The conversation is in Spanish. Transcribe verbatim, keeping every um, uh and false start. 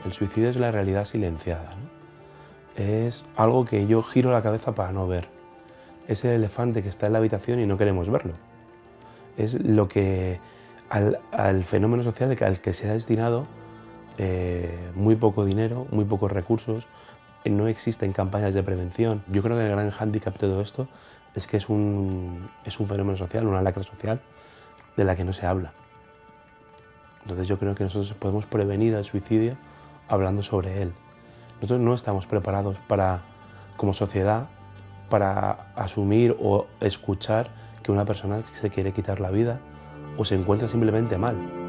El suicidio es la realidad silenciada, ¿no? Es algo que yo giro la cabeza para no ver. Es el elefante que está en la habitación y no queremos verlo. Es lo que al, al fenómeno social al que se ha destinado eh, muy poco dinero, muy pocos recursos, no existen campañas de prevención. Yo creo que el gran hándicap de todo esto es que es un, es un fenómeno social, una lacra social de la que no se habla. Entonces yo creo que nosotros podemos prevenir el suicidio hablando sobre él. Nosotros no estamos preparados para, como sociedad para asumir o escuchar que una persona se quiere quitar la vida o se encuentra simplemente mal.